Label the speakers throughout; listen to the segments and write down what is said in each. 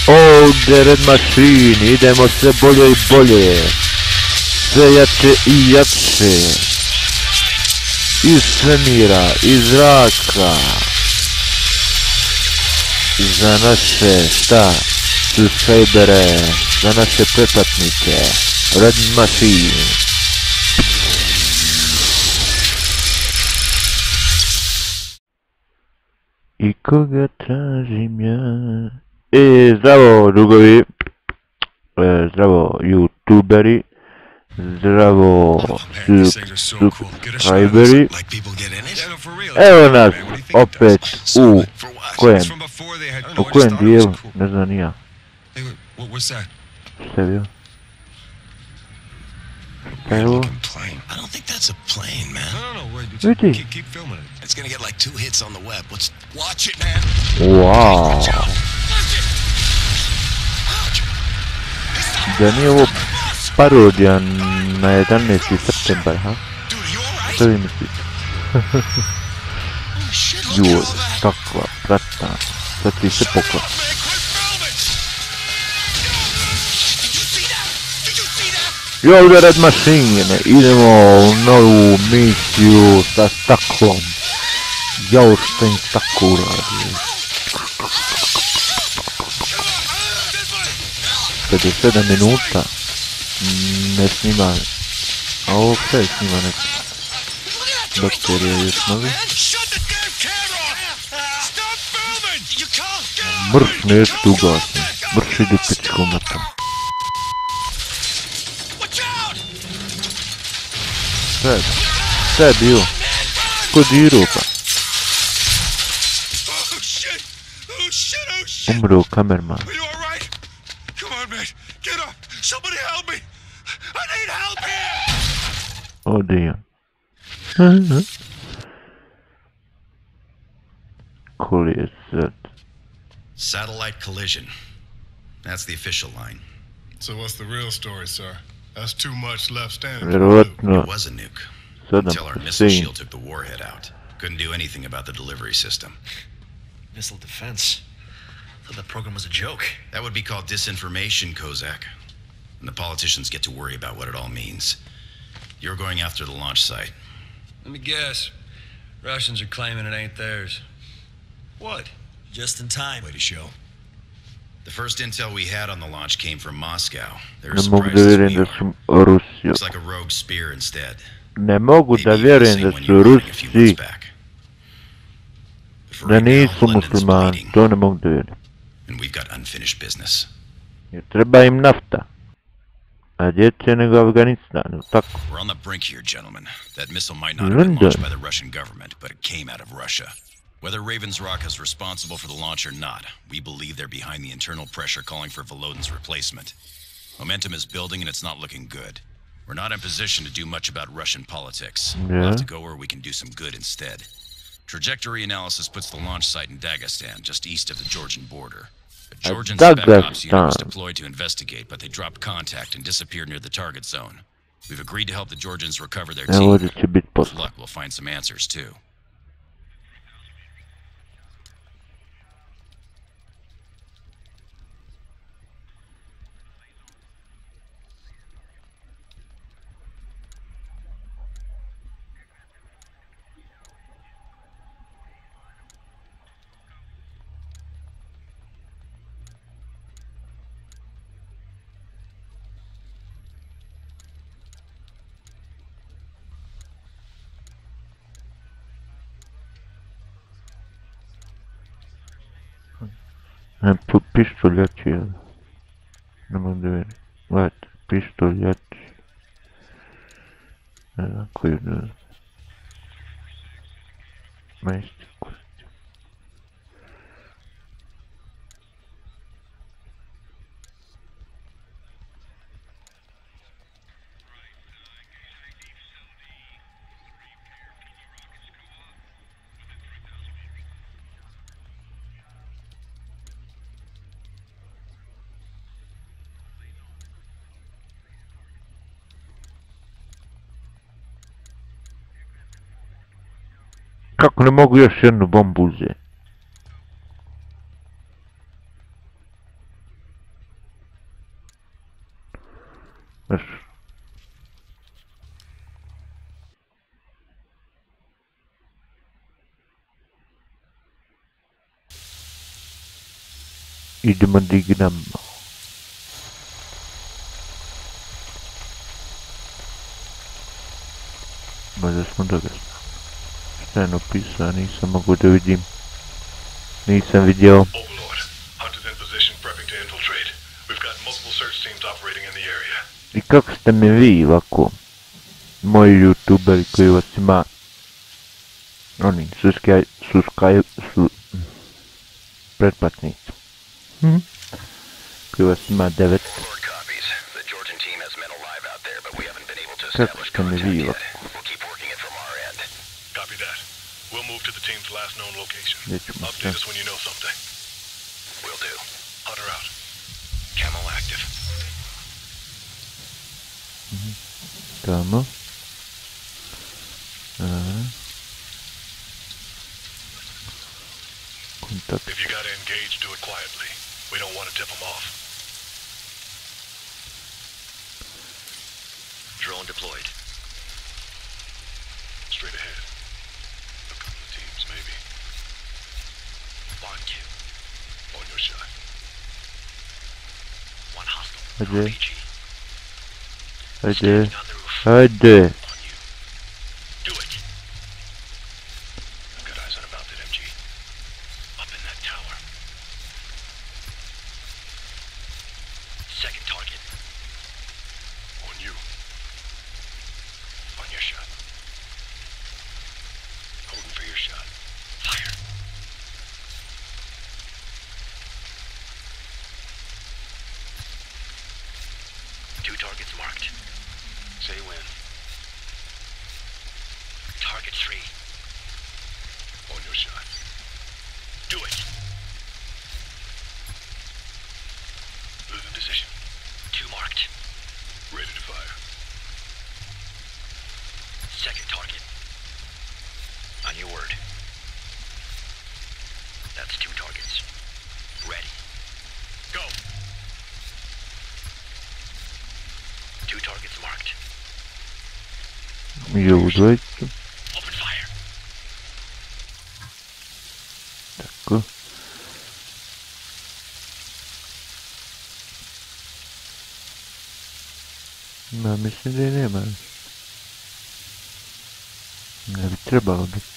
Speaker 1: Ovdje Red Machine, idemo sve bolje i bolje. Sve jače i jače. Iz svemira, iz zraka. Za naše, subscribere, za naše pretplatnike. Red Machine. I koga tražim ja? Zdravo drugovi, zdravo youtuberi, zdravo subscriberi. Evo nas opet u kojem dijelu, ne znam ni ja. Šta je bio? Šta je ovo? Vidi. Wow. Da nije ovo parodija na 11. septembar, ha? Šta vi mislite? Joj, takva prata, sad ti se pokla. I ovdje Red Machine, idemo u novu misiju sa staklom. Jao što im tako uradi. 57 minuta ne snima, a ovo sve snima neko. Doktor je još novi. Mrš nešto ugasni, mrš idu pičku matom. Šta je bio? Ko dirao pa? Umro kamerman. Oh damn. Cool is that.
Speaker 2: Satellite collision. That's the official line.
Speaker 3: So what's the real story, sir? That's too much left standing.
Speaker 2: It was a nuke. Until our missile shield took the warhead out. Couldn't do anything about the delivery system.
Speaker 4: Missile defense? I thought that program was a joke.
Speaker 2: That would be called disinformation, Kozak. And the politicians get to worry about what it all means. You're going after the launch site.
Speaker 5: Let me guess. Russians are claiming it ain't theirs. What?
Speaker 4: Just in time.
Speaker 5: Way to show.
Speaker 2: The first intel we had on the launch came from Moscow. They were surprised as we are. Looks like a rogue spear instead.
Speaker 1: Ne mogu da vjerujem da su Rusi, da nisu muslimani, to ne mogu da vjerujem. Jer treba im nafta, a djece nego Afganistan, tako.
Speaker 2: We're on the brink here, gentlemen. That missile might not have been launched by the Russian government, but it came out of Russia. Whether Raven's Rock is responsible for the launch or not, we believe they're behind the internal pressure calling for Volodin's replacement. Momentum is building and it's not looking good. We're not in position to do much about Russian politics. We'll have to go where we can do some good instead. Trajectory analysis puts the launch site in Dagestan, just east of the Georgian border. A Georgian spec ops unit was deployed to investigate, but they dropped contact and disappeared near the target zone. We've agreed to help the Georgians recover their team. With luck, we'll find some answers too.
Speaker 1: Pištoljači, jel? Ne mogu da verim. Gledajte, pištoljači. Ne znam koju da... Majsti kosti. Kako ne mogu još jednu bombu uzeti? Baš. Idemo da igramo. Možda smo dogasno. Šta je napisao, nisam mogu da vidim. Nisam vidio.
Speaker 3: Overlord, hunters in position prepping to infiltrate. We've got multiple search teams operating in the area.
Speaker 1: I kako ste mi vi ovako? Moji youtuberi koji vas ima... Oni, pretplatnici. Koji vas ima 9. Kako ste mi vi ovako?
Speaker 3: Copy that. We'll move to the team's last known location.
Speaker 1: Nećemo
Speaker 3: Update us when you know something. Will do. Hunter out. Camo active.
Speaker 1: Tamo. Kontakt.
Speaker 3: If you gotta engage, do it quietly. We don't want to tip them off.
Speaker 4: Drone deployed.
Speaker 3: Straight ahead. A couple of teams, maybe.
Speaker 4: Marked.
Speaker 3: On your shot.
Speaker 4: One hostile.
Speaker 1: Hadi.
Speaker 4: RPG.
Speaker 1: Hadi.
Speaker 4: Standing on the roof.
Speaker 1: Hadi.
Speaker 4: On you. Do it.
Speaker 3: I've got eyes on a mounted MG.
Speaker 4: Up in that tower. Second target.
Speaker 3: On you.
Speaker 4: On your shot.
Speaker 3: Holding for your shot.
Speaker 4: Fire. Two targets marked.
Speaker 3: Say when.
Speaker 4: Target 3.
Speaker 3: On your shot.
Speaker 4: Do it.
Speaker 3: Losing position.
Speaker 4: 2 marked.
Speaker 3: Ready to fire.
Speaker 4: Second target. On your word. That's 2 targets. Ready.
Speaker 3: Go.
Speaker 4: 2 targets marked.
Speaker 1: Idzie u dwójki.
Speaker 4: Open fire.
Speaker 1: Tako. Ma mislim da je nema. Ne bi trebalo biti.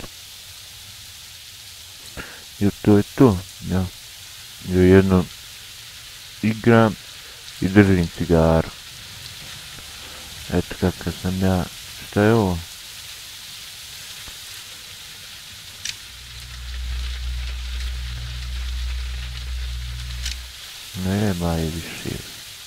Speaker 1: Jer to je to. Ja. Ja jedno igram i držim cigaru. Eto kakav sam ja. Šta je ovo? Nema je više.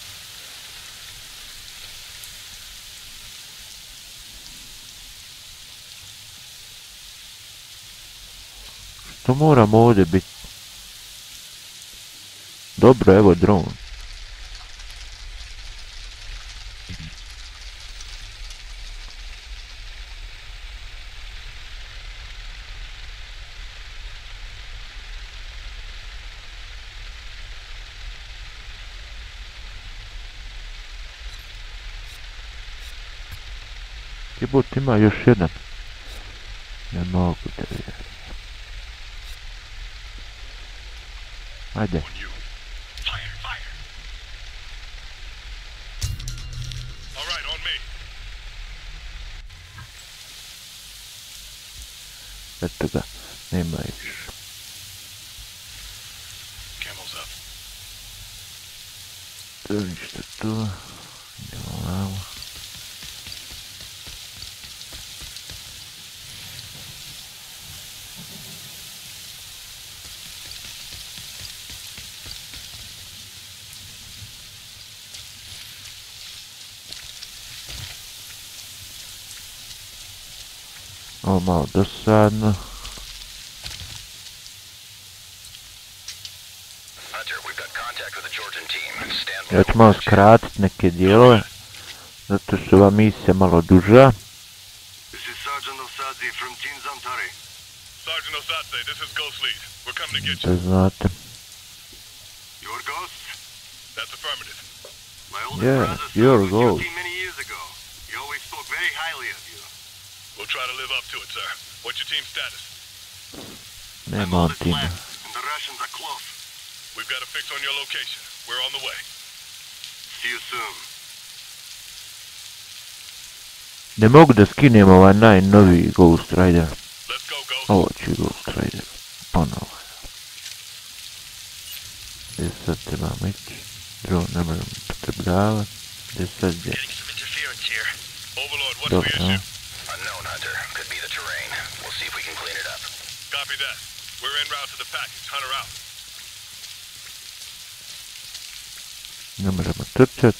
Speaker 1: Što moram ovdje biti? Dobro, evo dron. Jebot, ima još jedan. Ne mogu da vjerujem. Ajde.
Speaker 3: On you.
Speaker 4: Fire, fire.
Speaker 3: All right, on me.
Speaker 1: Eto ga, nema je više.
Speaker 3: Camel's up.
Speaker 1: To je ništa tu. Idemo ovamo. Ovo malo dosadno. Ja ću malo skratit neke dijelove, zato što ova misija malo duža.
Speaker 3: This is Sergeant Osadze from Team Zamtari. Sergeant Osadze, this is Ghost Lead. We're coming to get you.
Speaker 1: Da znate.
Speaker 3: Your ghosts? That's affirmative. My older
Speaker 1: Yeah,
Speaker 3: brother
Speaker 1: your
Speaker 3: served with your
Speaker 1: goal.
Speaker 3: team many years ago. He always spoke very highly of you.
Speaker 6: We'll try to live up to it, sir. What's your team's status?
Speaker 1: Ne
Speaker 3: I'm all that's
Speaker 1: Montimo.
Speaker 3: left, and the Russians are close.
Speaker 6: We've got a fix on your location. We're on the way.
Speaker 3: See you soon.
Speaker 1: Ne mogu da skinem ovaj najnoviji Ghost Rider.
Speaker 6: Let's go, Ghost.
Speaker 1: Ovo ću Ghost Rider. Ponovo. Gdje sad trebamo ići? Drone ne možemo potrebljavati. Gdje sad gdje?
Speaker 4: Getting some interference here.
Speaker 6: Overlord, what's
Speaker 1: Dobro,
Speaker 6: the issue?
Speaker 2: Unknown, Hunter. Could be the terrain. We'll see if we can clean it up.
Speaker 6: Copy that. We're en route to the package. Hunter out.
Speaker 1: Ne možemo trčat.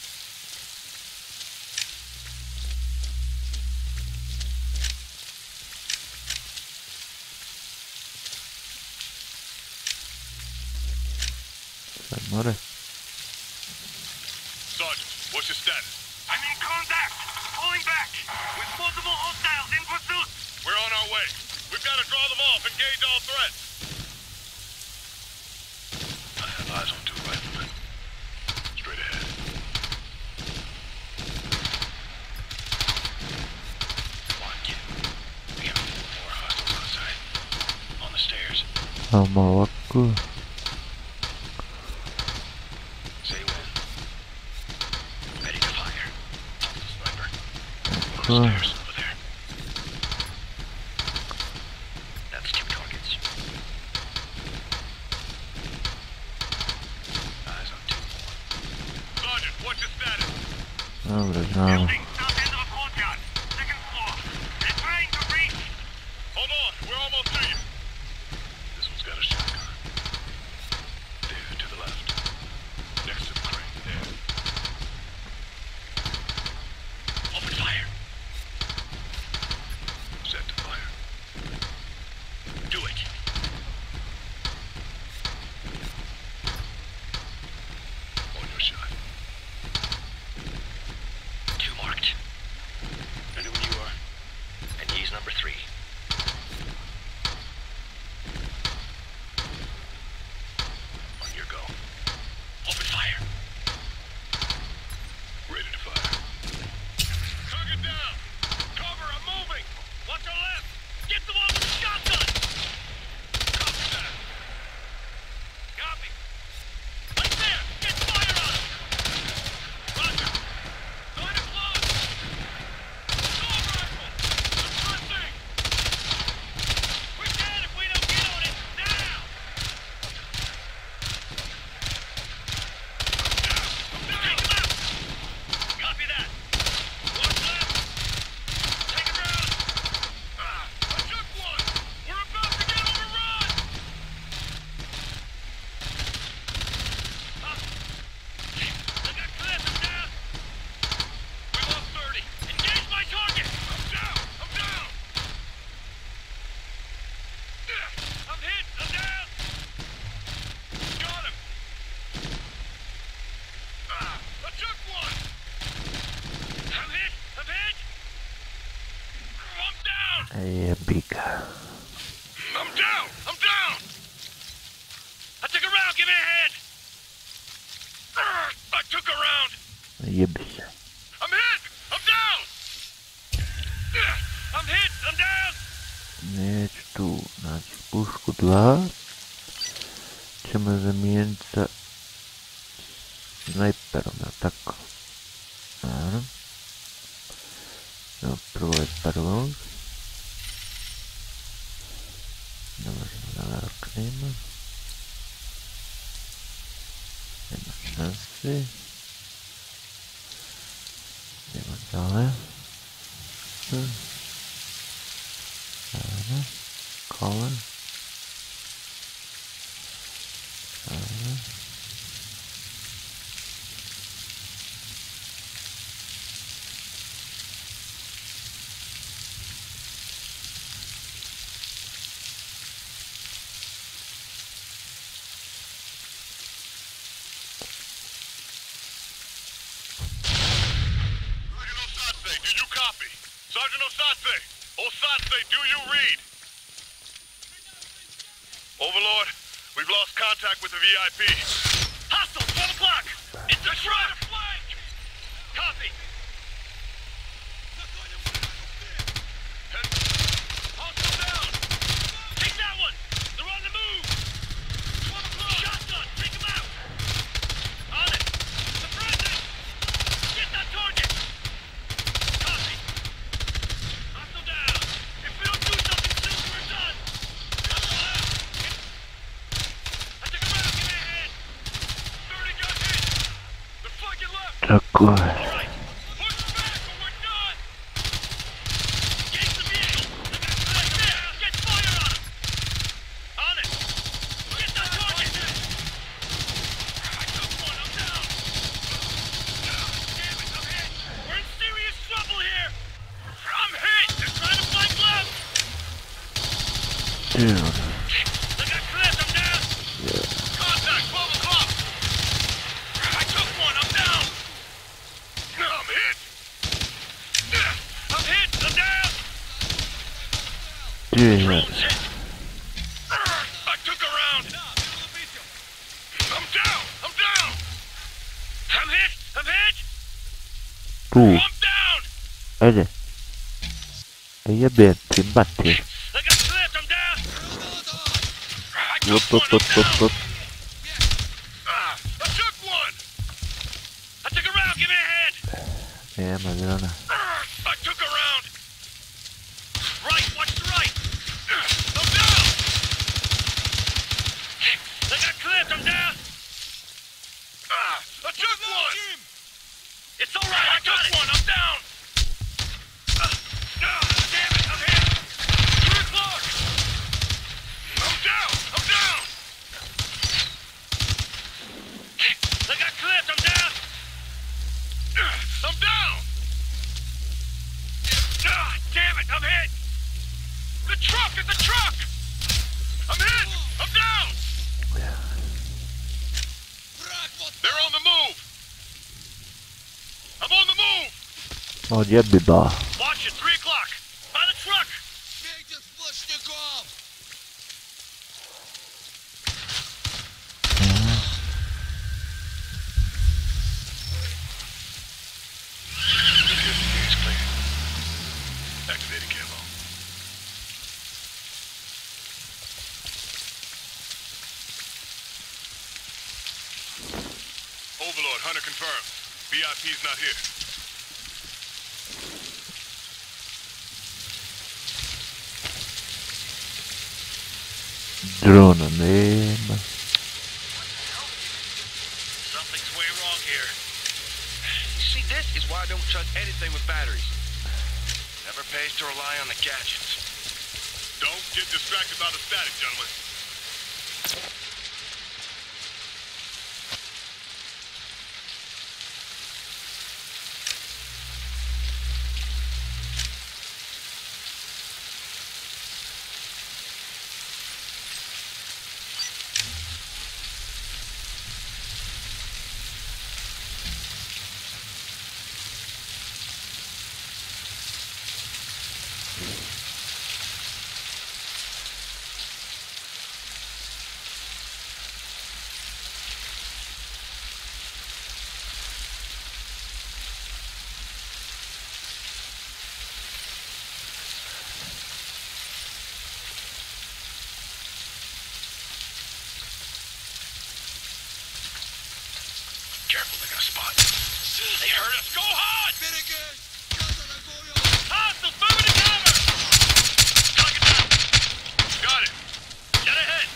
Speaker 1: Sad more.
Speaker 6: Sergeant, what's your status?
Speaker 3: I'm in contact! Pulling back! With multiple hostiles in pursuit!
Speaker 6: We're on our way. We've got to draw them off. Engage all threats. I have eyes on 2 riflemen. Straight ahead. Come on, kid. We got 4 more hostiles outside. On the stairs.
Speaker 1: Ama ovako.
Speaker 6: Say when. Ready to fire. Sniper.
Speaker 1: Ko?
Speaker 6: Stairs over there. That's 2 targets. Eyes on 2 more. Sergeant, what's your status?
Speaker 1: Dobra, znamo.
Speaker 3: Building, south end of a courtyard. Second floor. They're trying to reach!
Speaker 6: Hold on, we're almost to you. This one's got a shotgun. There, to the left. Next to the crane, there. Open fire. Set to fire. Do it. On your shot.
Speaker 4: 2 marked.
Speaker 6: Ready when you are.
Speaker 4: And he's number 3.
Speaker 6: On your go.
Speaker 4: Open fire.
Speaker 6: Ready to fire. Target down! Cover, I'm moving! Watch your left! Get the one with the shotgun! Copy that! Copy! Right there! Get fire on him! Roger! Going to close! Assault rifle! Suppressing! We're dead if we don't get on it! Now! Take him out! Copy that! Watch left! Take him out! I took one! We're about to get overrun! I got Cliff, I'm down! We lost 30! Engage my target! I'm down! I'm down! I'm hit! I'm down! Got him! I took one! I'm hit! I'm hit! I'm down!
Speaker 1: Jebika.
Speaker 6: I'm down! I'm down! I took a round! Give me a hand! I took a round!
Speaker 1: Jebi se.
Speaker 6: I'm hit! I'm down! I'm hit! I'm down!
Speaker 1: Neću tu naći pušku 2. Ćemo zamijeniti sa snajperom, jel tako? Naravno. Evo prvo je prvog. Ne možemo da laknemo. Nema šanse. Idemo dole. Naravno. Kola. Naravno.
Speaker 6: Sergeant Osatse, do you copy? Sergeant Osatse! Osatse, do you read? Overlord, we've lost contact with the VIP. Hostile, 12 o'clock! It's a truck! Copy. Hostile down. Take that one. They're on the move. 12 o'clock. Shotgun. Take him out. On it. Suppress it. Get that target. Copy. Hostile down. If we don't do something soon, we're done. Hostile out. I took him out. Give me a hand. 30 got hit. They're flanking left.
Speaker 1: Такое.
Speaker 6: All right. Push back or we're done. Engage the vehicle. Right there. Get fire on him. On it. Get that target. I took one. I'm down. Damn it. I'm hit. We're in serious trouble here. I'm hit. They're trying to flank left.
Speaker 1: Dude.
Speaker 6: They got clipped. I'm down. Contact. 12 o'clock. I took one. I'm down. I'm hit. I'm hit. I'm down.
Speaker 1: Dude.
Speaker 6: Drone's hit. I took a round. I'm down. I'm down. I'm hit. I'm hit.
Speaker 1: Tu.
Speaker 6: I'm down.
Speaker 1: Hadi. Io Berti, batti.
Speaker 6: I got clipped. I'm down. I
Speaker 1: Whoop,
Speaker 6: took
Speaker 1: whoop,
Speaker 6: one.
Speaker 1: whoop,
Speaker 6: I'm
Speaker 1: whoop,
Speaker 6: down.
Speaker 1: whoop.
Speaker 6: I took one. I took a round. Give me a hand.
Speaker 1: Madonna.
Speaker 6: I took a round. Right. Watch the right. I'm down. They got clipped. I'm down. I took one. It's all right. I took one. I'm down. Damn it. I'm hit. 3 o'clock. I'm down. I'm down. They got clipped. I'm down. I'm down. Damn it. I'm hit. The truck. It's a truck. I'm hit. I'm down. They're on the move. I'm on the move.
Speaker 1: Oh, diabba.
Speaker 6: Watch it. 3 o'clock. By the truck. Activating camo. Overlord, Hunter confirmed. VIP's not here.
Speaker 1: Drone name.
Speaker 6: Something's way wrong here. See, this is why I don't trust anything with batteries. Never pays to rely on the gadgets. Don't get distracted by the static, gentlemen. Careful, they're gonna spot. They heard us. Go hard! Hostiles moving to cover! Target down. Got it. Get ahead.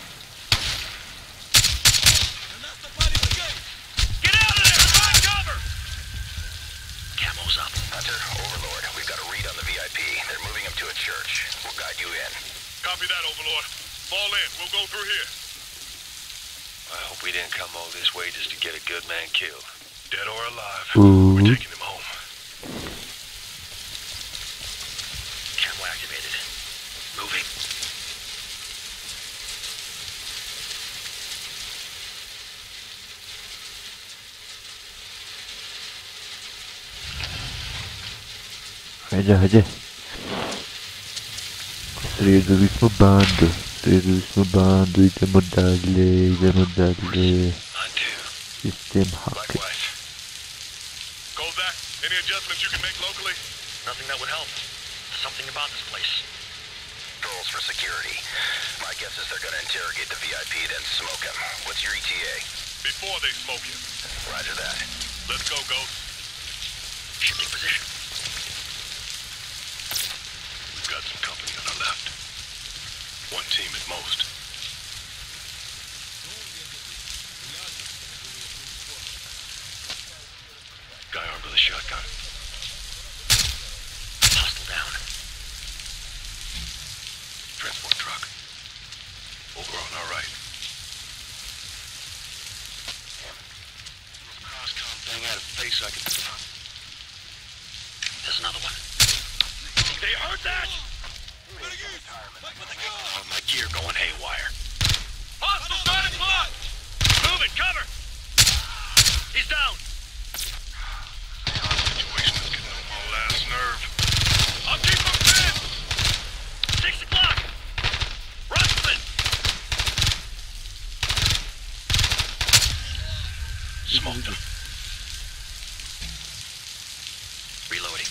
Speaker 6: Get out of there! Find cover! Camo's up.
Speaker 2: Hunter, Overlord, we've got a read on the VIP. They're moving him to a church. We'll guide you in.
Speaker 6: Copy that, Overlord. Fall in. We'll go through here.
Speaker 5: I hope we didn't come all this way just to get a good man killed.
Speaker 6: Dead or alive,
Speaker 1: Ooh.
Speaker 6: we're taking him home.
Speaker 2: Camo activated. Moving.
Speaker 1: Hadi. Stridulissimo bando, idemo dalle
Speaker 5: On two.
Speaker 1: System hack.
Speaker 6: Likewise. Go back.
Speaker 3: Any adjustments you can make locally?
Speaker 4: Nothing that would help. Something about this place.
Speaker 7: Patrols for security. My guess is they're gonna interrogate the VIP, then smoke him. What's your ETA?
Speaker 3: Before they smoke you.
Speaker 7: Roger that.
Speaker 3: Let's go, Ghost.
Speaker 4: Shifting position.
Speaker 3: We've got some company on our left. One team at most. Guy armed with a shotgun.
Speaker 4: Hostile down.
Speaker 3: Transport truck. Over on our right. Cross-com thing had a face I could...
Speaker 4: There's another one.
Speaker 3: They heard that? Oh, my gear going haywire.
Speaker 6: Hostiles 9 o'clock! Moving, cover! He's down!
Speaker 3: Situation is getting on my last nerve.
Speaker 6: I'll keep him pinned! 6 o'clock! Rustling!
Speaker 3: Smoked him.
Speaker 4: Reloading.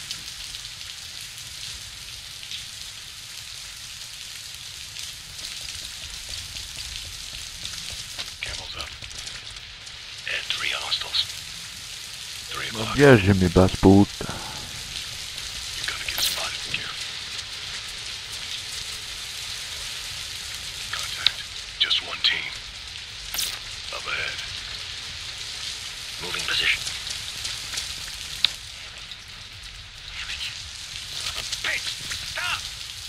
Speaker 3: Camel's up. And 3 hostiles. 3 o'clock.
Speaker 1: Bierze mi bas puta.
Speaker 3: You're gonna get spotted, Gear. Contact. Just one team. Up ahead.
Speaker 4: Moving position.
Speaker 6: Hey, stop!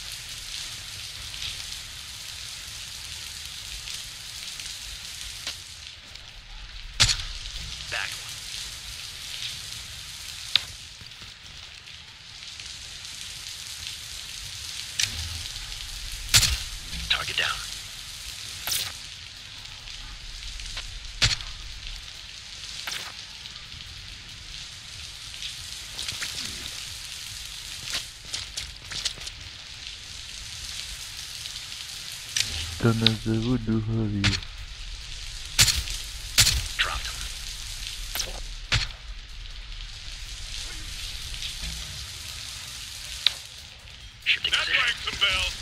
Speaker 4: Back one. Target down.
Speaker 1: To назову духови.
Speaker 4: Dropped him. Shifting
Speaker 3: That
Speaker 4: position.
Speaker 3: rang some bells.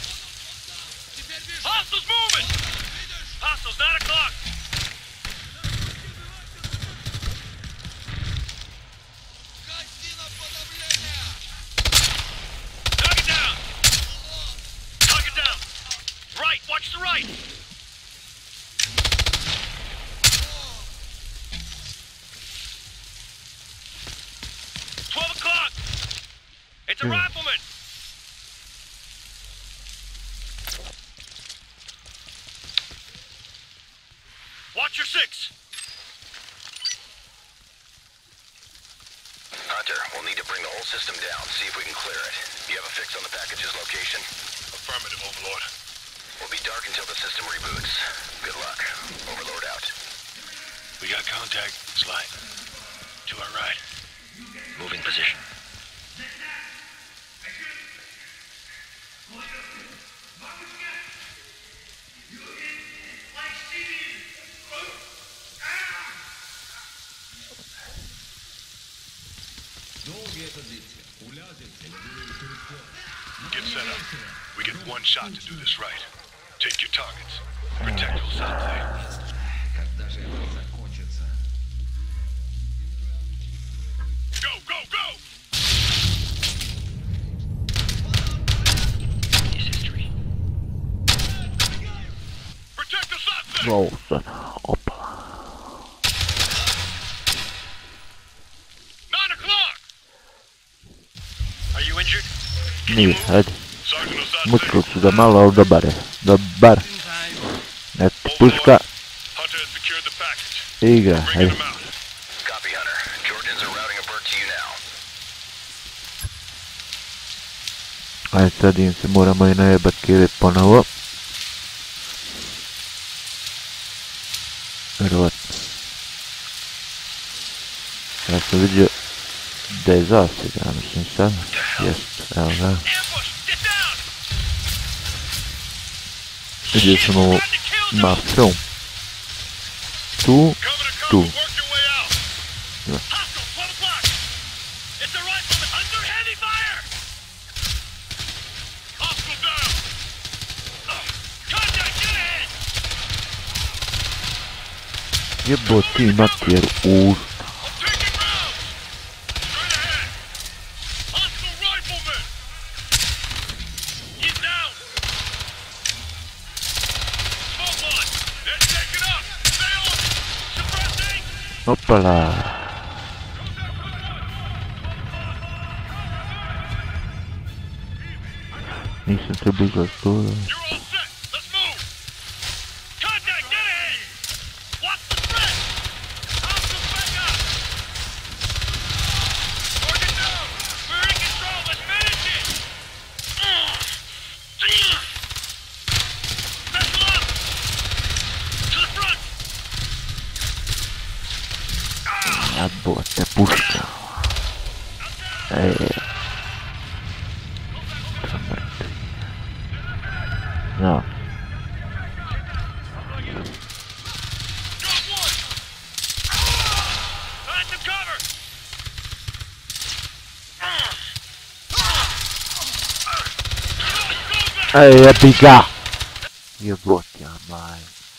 Speaker 6: Hostiles moving! Hostiles 9 o'clock! Target down! Target down! Right, watch the right! $12 It's a rifleman! Watch your 6!
Speaker 7: Hunter, we'll need to bring the whole system down, see if we can clear it. You have a fix on the package's location?
Speaker 3: Affirmative, Overlord.
Speaker 7: We'll be dark until the system reboots. Good luck. Overlord out.
Speaker 3: We got contact. Slide. To our right.
Speaker 4: Moving position.
Speaker 3: Get set up. We get one shot to do this right. Take your targets. Protect Osante. Go, go, go!
Speaker 4: Is history.
Speaker 3: Protect Osante!
Speaker 1: Bolsa. Opa.
Speaker 6: 9 o'clock!
Speaker 4: Are you injured?
Speaker 1: Nije, ajde.
Speaker 3: Sergeant Osante.
Speaker 1: Mučili su ga malo, ali dobar je. Dobar. Eto, puška.
Speaker 3: Hunter has secured the package.
Speaker 1: Igra,
Speaker 3: Bringing
Speaker 1: ajde.
Speaker 3: him out.
Speaker 7: Copy, Hunter. Georgians are routing a bird to you now.
Speaker 1: Ajde, sad im se moramo i najebat kilit ponovo. Vjerovatno. Ja sam vidio da je zasjeda, mislim sad. Jest, evo ga.
Speaker 6: Ambush! Get down!
Speaker 1: Vidio sam ovo na film. Tu,
Speaker 3: Cover to cover.
Speaker 1: tu.
Speaker 3: Work your way out.
Speaker 6: Hostile, 12 o'clock!
Speaker 1: Jebo ti mater usta. Opala. Nisam se bližao stoja. Jebo te pušća. Sam mrtvi. No. Jebi ga! Jebot ja maj.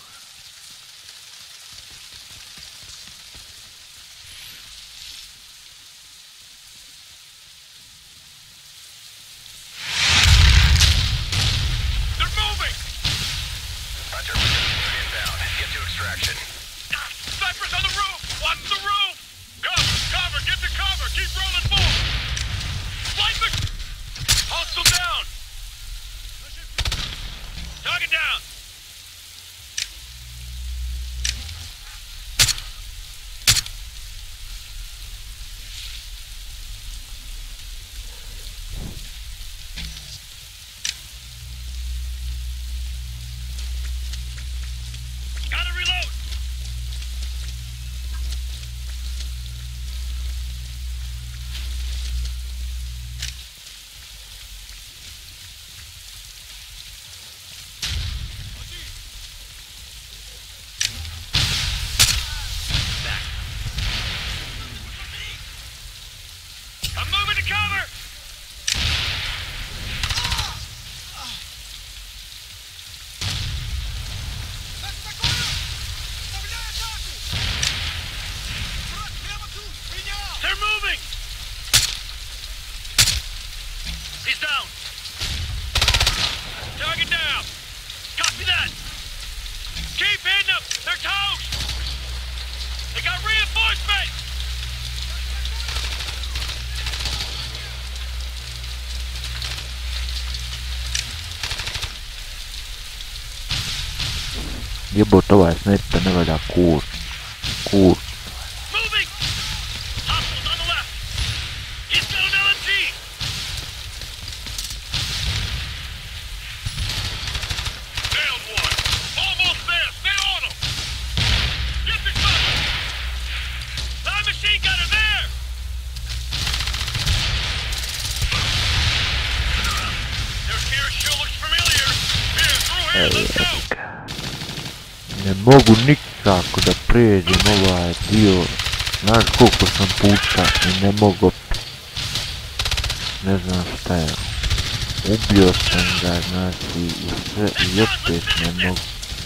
Speaker 1: Jebo ovaj snajper ne valja kur. Ne mogu nikako da pređem ovaj dio, znaš koliko sam puta i ne mogu, ne znam šta je, ubio sam ga, znači i sve i opet ne mogu,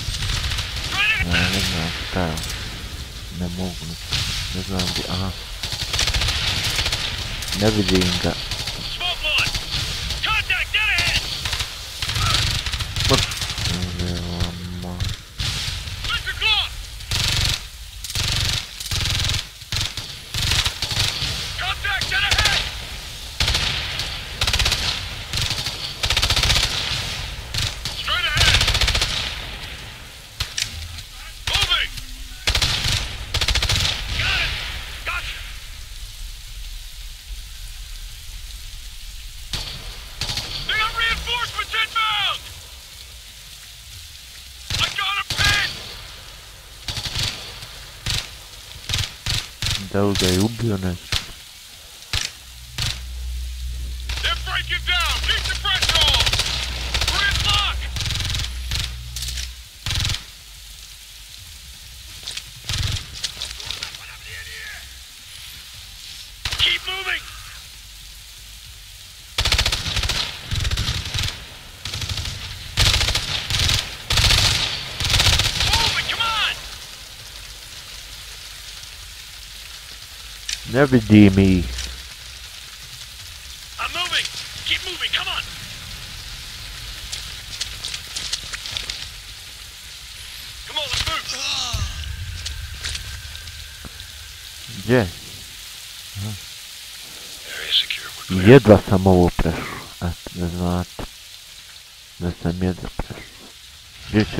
Speaker 1: ne znam šta je, ne mogu, ne znam gdje, aha, ne vidim ga. Da li ga je ubio nešto? Ne vidim ih.
Speaker 6: I'm moving. Keep moving. Come on. Come on, let's move.
Speaker 1: Gdje?
Speaker 5: Area secure. We're clear.
Speaker 1: Jedva sam ovo prešao. Eto, da znate. Da sam jedva prešao. Gdje će?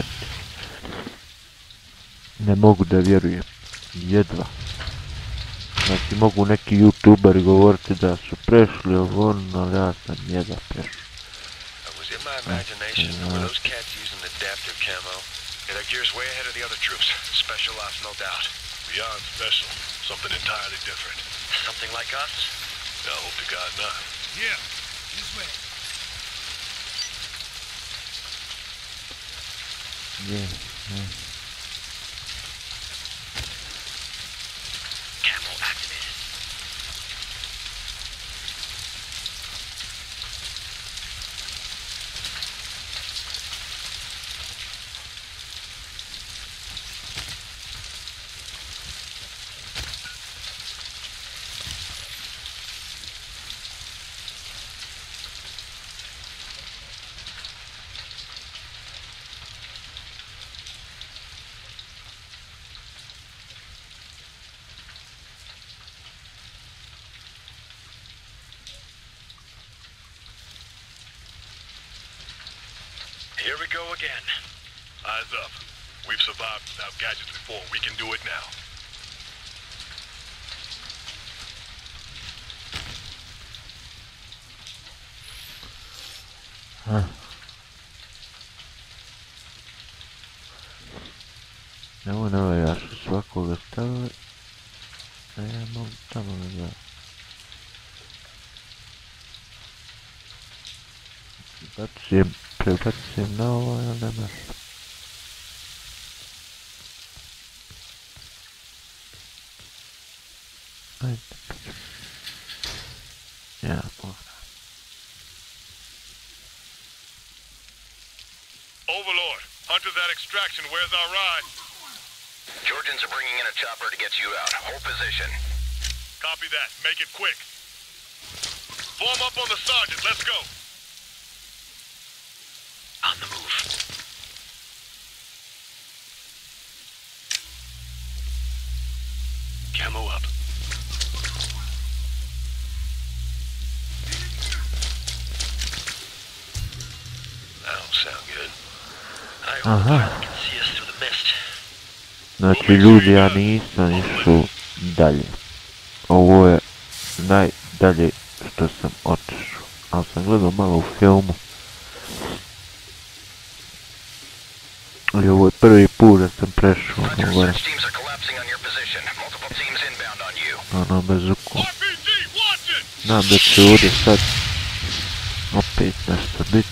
Speaker 1: Ne mogu da vjerujem. Jedva. Znači mogu neki youtuberi govoriti da su prešli ovo, ali ja sam jedva prešao.
Speaker 5: Was it my imagination, or were those cats using adaptive camo? Yeah, their gear's way ahead of the other troops. Special ops, no doubt.
Speaker 3: Beyond special. Something entirely different.
Speaker 5: Something like us?
Speaker 3: I hope to God not.
Speaker 6: Yeah. This way.
Speaker 1: Yeah.
Speaker 5: Camo activated.
Speaker 6: Here we go again.
Speaker 3: Eyes up. We've survived without gadgets before. We can do it now.
Speaker 1: Evo, ja ću svakoga staviti. A ja mogu tamo da... Prebacim na ovo, ali ne može. Ajde. Ja, pogledam.
Speaker 3: Overlord, Hunter's at extraction. Where's our ride?
Speaker 7: Georgians are bringing in a chopper to get you out. Hold position.
Speaker 3: Copy that. Make it quick. Form up on the sergeant. Let's go.
Speaker 5: On the move. Camo up. That don't sound good. I hope the pilot can see us through the mist.
Speaker 1: Znači ljudi, ja nisam išao dalje. Ovo je najdalje što sam otišao. Ali sam gledao malo u filmu. I ovo je prvi put da sam prešao ovaj. Ono bez uku. Znam da će ovdje sad opet nešto biti.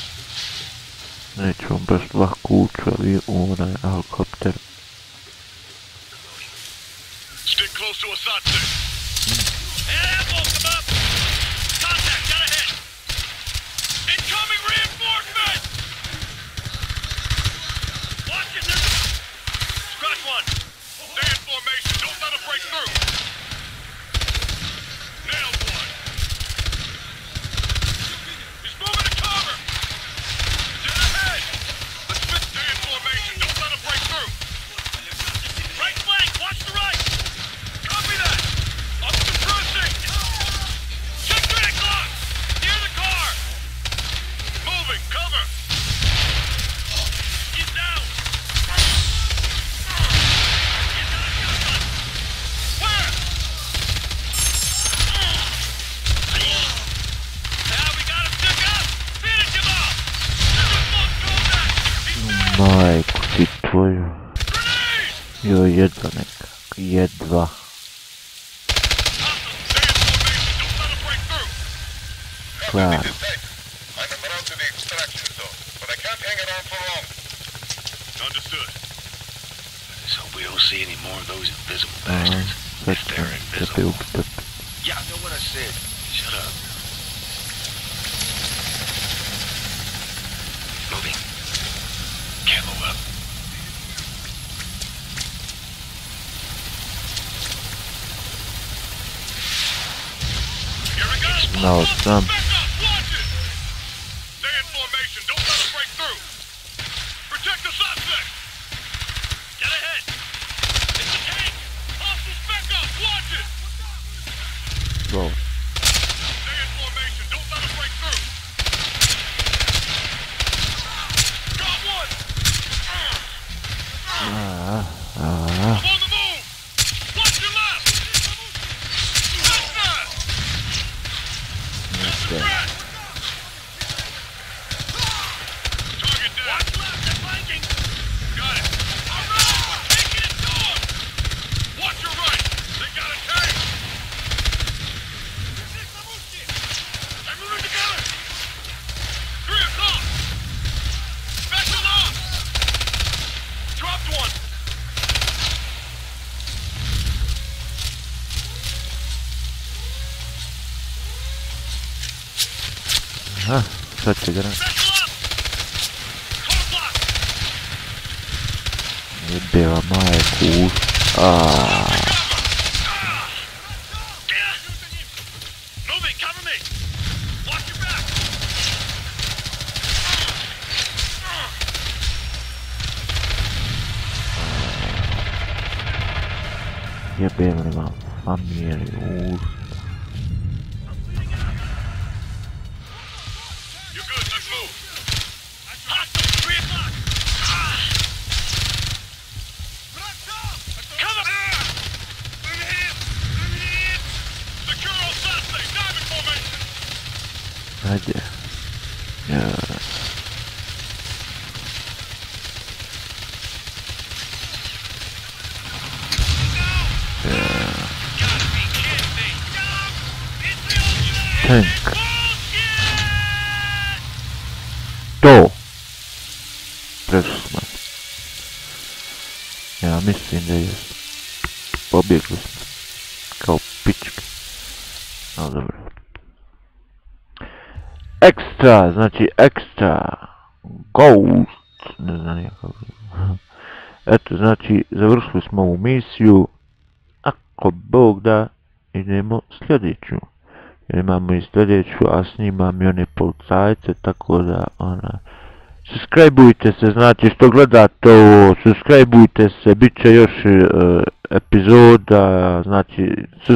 Speaker 1: Nećemo baš lako ući u onaj helikopter.
Speaker 3: Stick close to Asatse.
Speaker 6: Ammo, come up. Contact, got ahead. Incoming reinforcement. Watch it, there's a... Scratch one.
Speaker 3: Stay in formation. Don't let them break through. Nailed one. He's moving to cover. Dead ahead. Let's stay in formation. Don't let them break through.
Speaker 6: Right flank, watch the right.
Speaker 3: Copy that. Up to pressing.
Speaker 6: Check 3 o'clock. Near the car.
Speaker 3: Moving. Cover.
Speaker 6: He's down. He's got a shotgun.
Speaker 3: Where?
Speaker 6: Now we got him took up. Finish him off. This is close combat. He's down.
Speaker 1: Majku ti tvoju.
Speaker 6: Grenade.
Speaker 1: Joj, jedva nekak. Jedva. Klar.
Speaker 3: I'm en route to the extraction zone, but I can't hang it on for long. Understood.
Speaker 5: Let's hope we don't see any more of those invisible bastards.
Speaker 1: Sad
Speaker 5: If they're
Speaker 1: sam
Speaker 5: invisible.
Speaker 1: tebe upitati.
Speaker 5: Yeah, I know what I said. Shut up. Moving. Camo up.
Speaker 1: znao sam.
Speaker 3: Back up! Watch it! Stay in formation. Don't let them break through. Protect the suspect! Get ahead! It's a tank! Hostiles, back up! Watch it!
Speaker 1: Go.
Speaker 3: Stay in formation. Don't let them break through. Got one! I'm on the move! Watch your left! That's that! That's the threat! Target down! Watch left! They're flanking! Got it! Alright! We're taking it to them! Watch your right! They got a tank! They're moving together! 3 o'clock! Special ops! Dropped one!
Speaker 1: Aha, sad će gra.
Speaker 3: Special ops! Car block!
Speaker 1: Jebeva majku.
Speaker 3: Moving, cover me! Watch your back!
Speaker 1: Jebeva vam familiju.
Speaker 3: You're good, let's move! Hostile, 3 o'clock! Cover! Secure all suspects! Diamond formation!
Speaker 1: Hajde. Ja.
Speaker 3: Gotta be kidding me! It's the old
Speaker 1: Tank.
Speaker 3: bullshit!
Speaker 1: To! Prešli smo. Ja mislim da je pobjegli smo. Kao pičke. No dobro. Ekstra, znači ekstra. Ghost. Ne znam nikako. Eto, znači završili smo ovu misiju. Ako Bog da, idemo sljedeću. Jer imamo i sljedeću, a snimam i one policajce, tako da subscribeujte se, znači što gledate ovo, subscribeujte se, bit će još epizoda, znači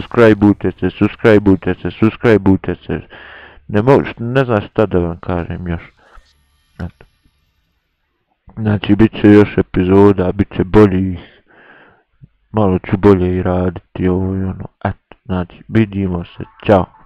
Speaker 1: subscribeujte se, ne znam šta da vam kažem još. Eto. Znači bit će još epizoda, bit će bolji, malo ću bolje i raditi ovo i ono, eto, znači vidimo se, čao.